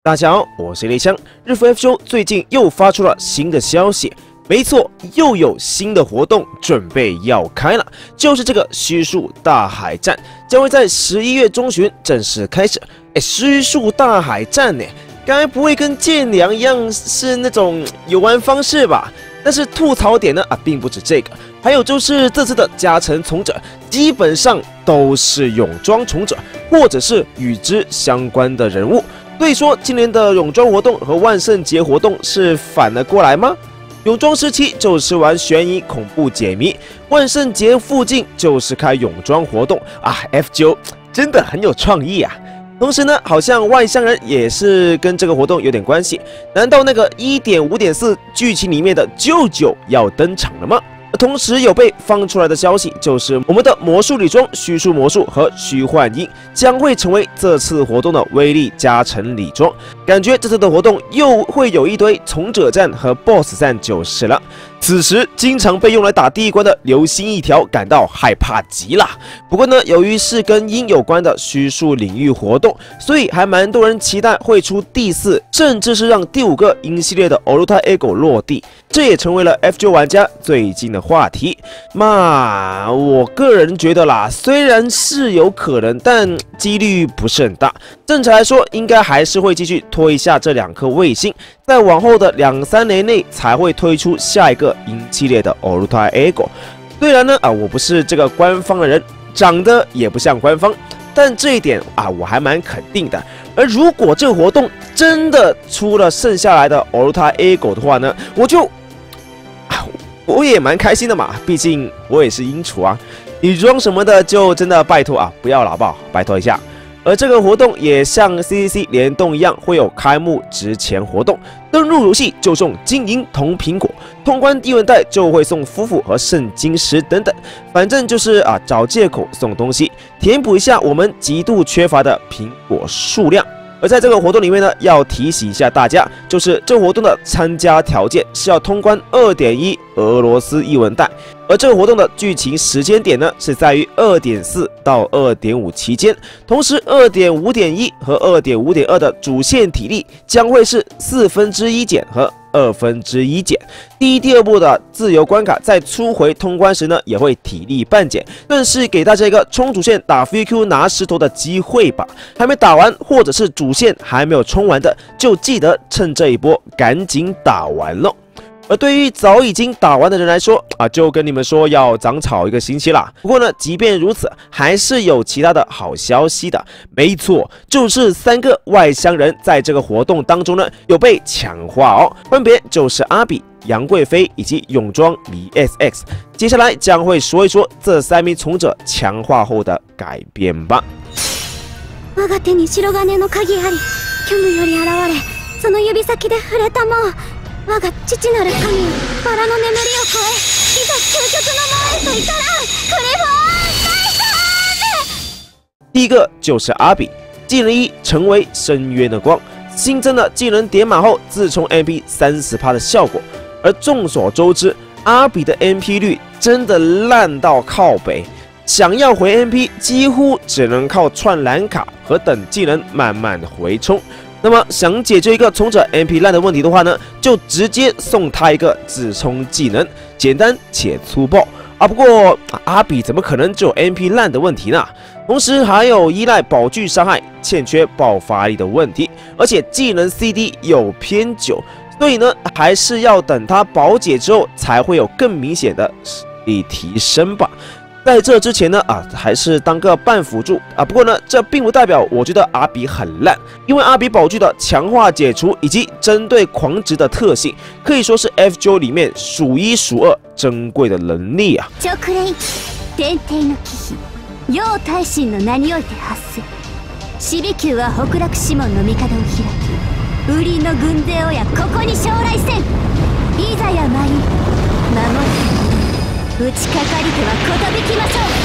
大家好，我是雷枪。日服 FGO 最近又发出了新的消息，没错，又有新的活动准备要开了，就是这个虚树大海战将会在11月中旬正式开始。虚树大海战呢，该不会跟剑良一样是那种游玩方式吧？但是吐槽点呢并不止这个，还有就是这次的加成从者基本上都是泳装从者，或者是与之相关的人物。所以说，今年的泳装活动和万圣节活动是反了过来吗？泳装时期就是玩悬疑恐怖解谜，万圣节附近就是开泳装活动！FGO 真的很有创意啊！同时呢，好像外乡人也是跟这个活动有点关系。难道那个 1.5.4 剧情里面的舅舅要登场了吗？同时有被放出来的消息，就是我们的魔术礼装、虚树魔术和虚幻音将会成为这次活动的威力加成礼装。感觉这次的活动又会有一堆从者战和 BOSS 战就是了。此时经常被用来打第一关的流星一条感到害怕极了。不过呢，由于是跟音有关的虚树领域活动，所以还蛮多人期待会出第4，甚至是让第5个音系列的 Oluta Ego 落地。这也成为了 FGO 玩家最近的话题。嘛，我个人觉得啦，虽然是有可能，但几率不是很大。正常来说，应该还是会继续拖一下这2颗卫星，在往后的2-3年内才会推出下一个音系列的 Oluta Ego。虽然呢我不是这个官方的人，长得也不像官方，但这一点我还蛮肯定的。而如果这个活动真的出了剩下来的 Oluta Ego 的话呢，我也蛮开心的嘛，毕竟我也是音厨啊。女装什么的就真的拜托不要了好不好？拜托一下。而这个活动也像 CCC 联动一样，会有开幕之前活动，登入游戏就送金银铜苹果，通关第1文袋就会送夫妇和圣经石等等，反正就是找借口送东西，填补一下我们极度缺乏的苹果数量。而在这个活动里面呢，要提醒一下大家，就是这个活动的参加条件是要通关 2.1 俄罗斯1文袋，而这个活动的剧情时间点呢，是在于 2.4 到 2.5 期间。同时 2.5.1 和 2.5.2 的主线体力将会是1/4减和1/2减。第2部的自由关卡在初回通关时呢，也会体力半减，更是给大家一个冲主线打 VQ 拿石头的机会吧。还没打完或者是主线还没有冲完的，就记得趁这一波赶紧打完咯。而对于早已经打完的人来说就跟你们说要长草1个星期啦。不过呢，即便如此，还是有其他的好消息的。没错，就是3个外乡人在这个活动当中呢有被强化分别就是阿比、杨贵妃以及泳装迷 SX。接下来将会说一说这3名从者强化后的改变吧。 我が手に白金の鍵あり、虚無より現れ、その指先で触れたもん。我が父なる神よ、バラの眠りを超え、いざ究極の門へと至らん。クリフォン大神！ 第1个就是阿比，技能1成为深渊的光，新增了技能点满后自充 MP 30% 的效果。而众所周知，阿比的 MP 率真的烂到靠北，想要回 MP 几乎只能靠串蓝卡和等技能慢慢的回充。那么想解决一个从者 MP 烂的问题的话呢，就直接送他一个自充技能，简单且粗暴不过阿比怎么可能只有 MP 烂的问题呢？同时还有依赖宝具伤害、欠缺爆发力的问题，而且技能 CD 有偏久，所以呢还是要等他保解之后才会有更明显的实力提升吧。在这之前呢还是当个半辅助不过呢，这并不代表我觉得阿比很烂，因为阿比宝具的强化解除以及针对狂直的特性，可以说是 FGO 里面数1数2珍貴的能力啊。 直令天帝の忌避、陽大神の名において発せ。死火球は北楽師門の帝を開き、ウリの軍勢をやここに将来せん。いざや参り、守る。打ちかかり手は寿きましょう。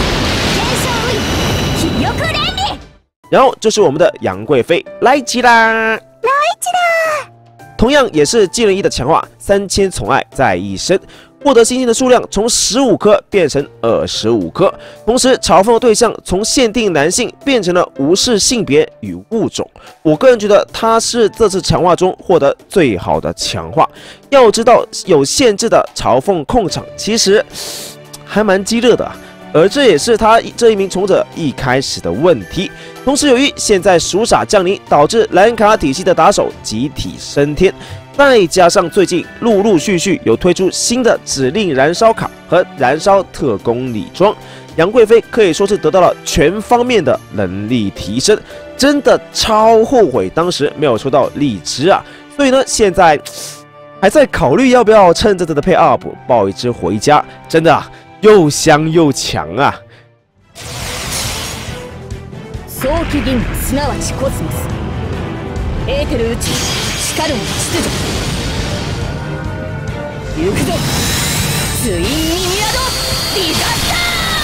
天上ウイ、気力連理。 然后就是我们的杨贵妃来吉啦， 来吉啦。 同样也是技能1的强化，3000宠爱在一身。 获得星星的数量从15颗变成25颗，同时嘲讽的对象从限定男性变成了无视性别与物种。我个人觉得他是这次强化中获得最好的强化。要知道，有限制的嘲讽控场其实还蛮激烈的啊。而这也是他这一名从者一开始的问题。同时，由于现在鼠傻降临，导致蓝卡体系的打手集体升天，再加上最近陆续有推出新的指令燃烧卡和燃烧特工礼装，杨贵妃可以说是得到了全方面的能力提升，真的超后悔当时没有抽到荔枝啊！所以呢，现在还在考虑要不要趁这次的配 up 抱一只回家，真的啊！又香又强啊！ 早期銀河すなわちコスモスエーテル宇宙しかるの秩序行くぞツインミミアドディザスター。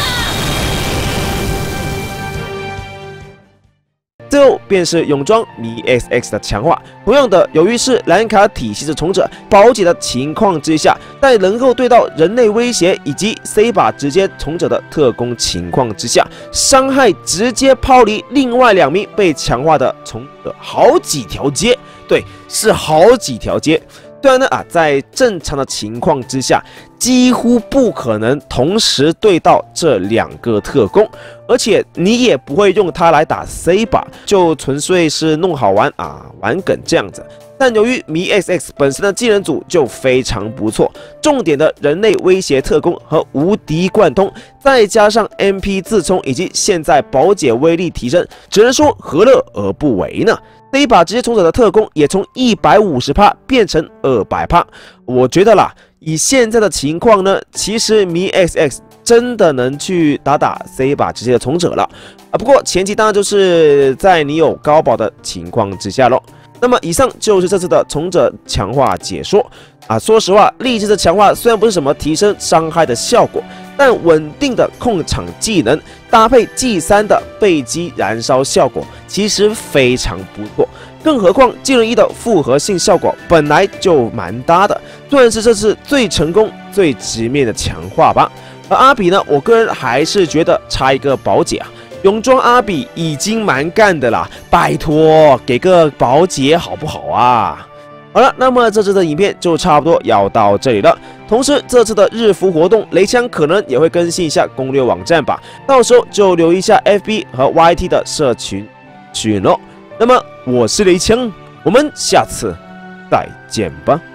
最后便是泳装迷 XX 的强化，同样的，由于是蓝卡体系的从者保解的情况之下，在能够对到人类威胁以及 C 把直接从者的特工情况之下，伤害直接抛离另外2名被强化的从者好几条街，对，是好几条街。虽然呢在正常的情况之下，几乎不可能同时对到这2个特工，而且你也不会用它来打 C 把，就纯粹是弄好玩啊，玩梗这样子。但由于迷 XX 本身的技能组就非常不错，重点的人类威胁特工和无敌贯通，再加上 MP 自冲以及现在保解威力提升，只能说何乐而不为呢？这一把直接从者的特工也从150%变成200%，我觉得啦，以现在的情况呢，其实迷 XX 真的能去打 C 把直接的从者了啊。不过前提当然就是在你有高保的情况之下咯。那么以上就是这次的从者强化解说啊。说实话，励志的强化虽然不是什么提升伤害的效果，但稳定的控场技能搭配 G3 的背击燃烧效果，其实非常不错。更何况技能1的复合性效果本来就蛮搭的，算是这次最成功、最直面的强化吧。而阿比呢，我个人还是觉得差一个保解啊。泳装阿比已经蛮干的啦，拜托给个保解好不好啊？好了，那么这次的影片就差不多要到这里了。同时，这次的日服活动，雷枪可能也会更新一下攻略网站吧，到时候就留意一下 FB 和 YT 的社群群咯。那么我是雷枪，我们下次再见吧。